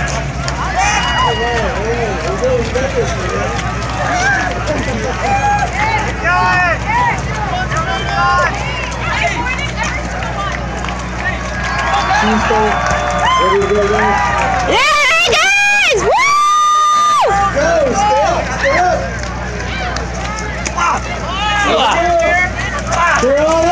Yeah, guys! Woo! Go! Stay up! Stay up! They're all